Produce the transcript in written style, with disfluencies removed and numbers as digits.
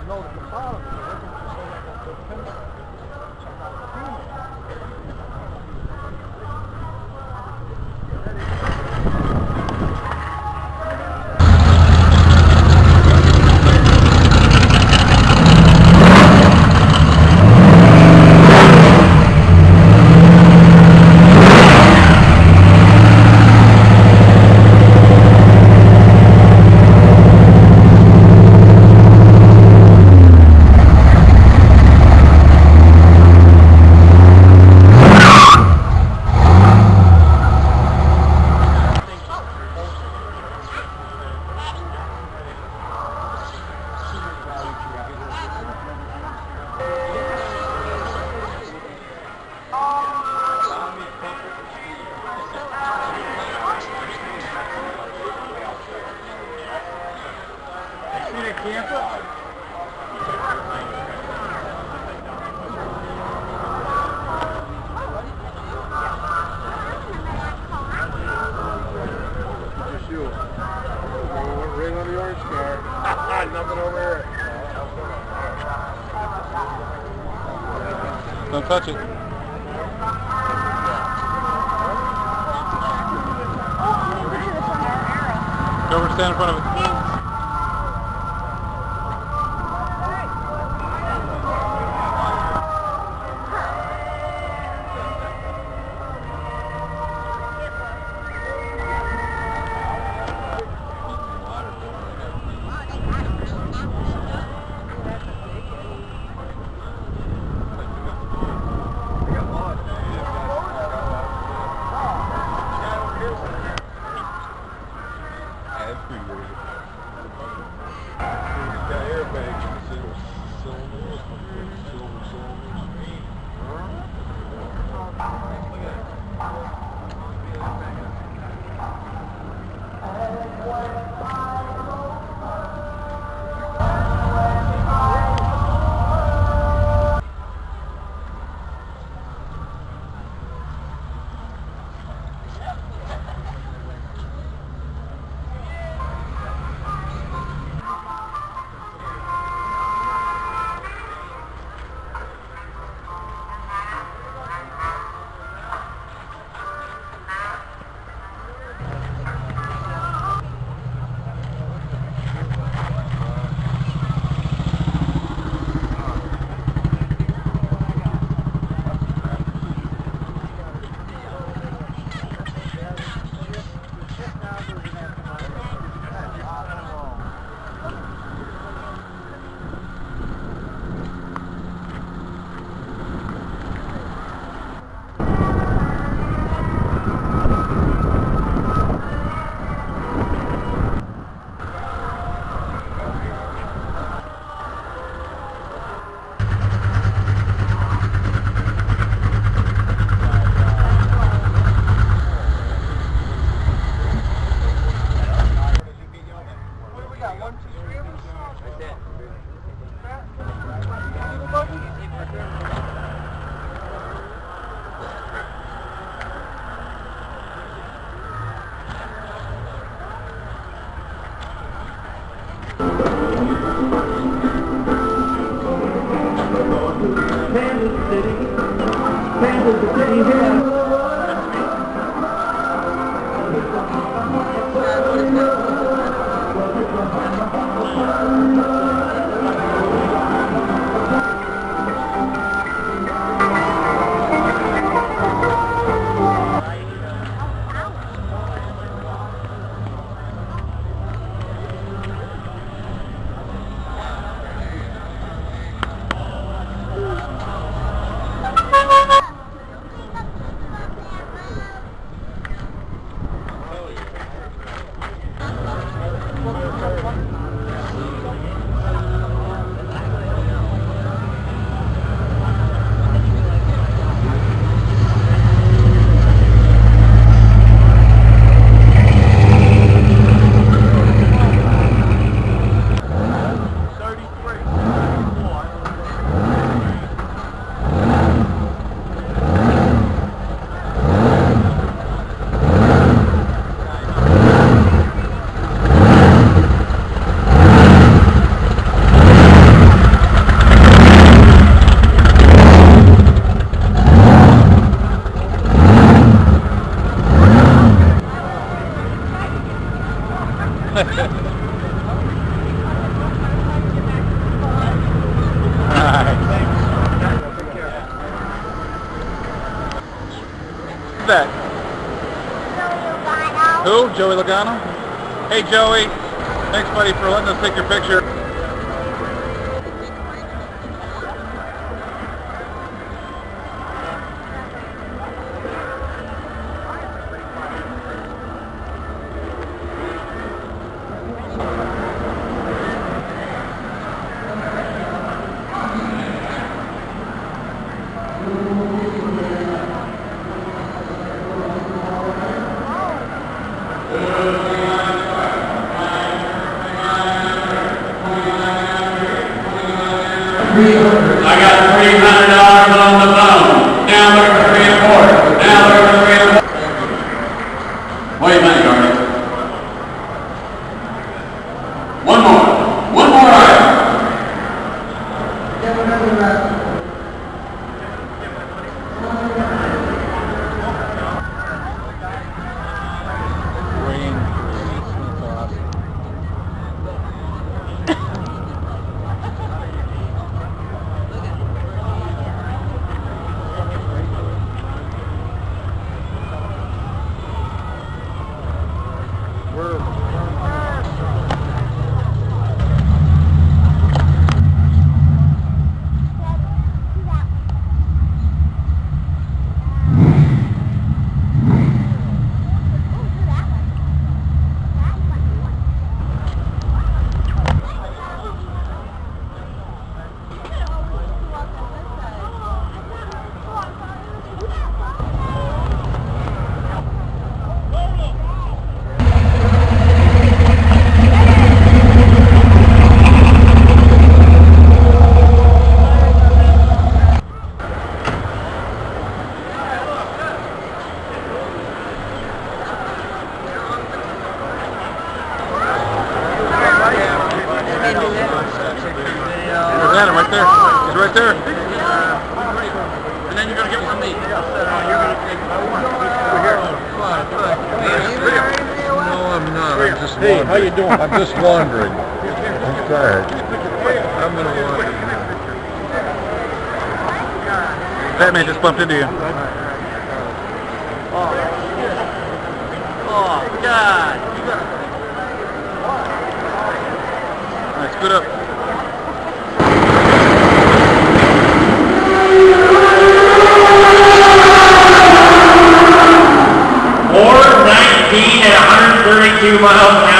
No, the bottom is looking for so that the pincer. Nothing over there. Don't touch it. Go over and stand in front of it. That? Who? Joey Logano? Hey Joey, thanks buddy for letting us take your picture. I got $300 on the phone. Now look for 3 and 4. Now look for 3 and 4. What do you think, Arnie? One more. One more item. Right there. He's right there. And then you're going to give him some meat. You're going to take over here. No, I'm not. I'm just Hey, wandering. how you doing? I'm just wandering. I'm tired. I'm going to wander. Batman just bumped into you. Oh, God. All right, scoot up. Or 19 at 132 miles an hour.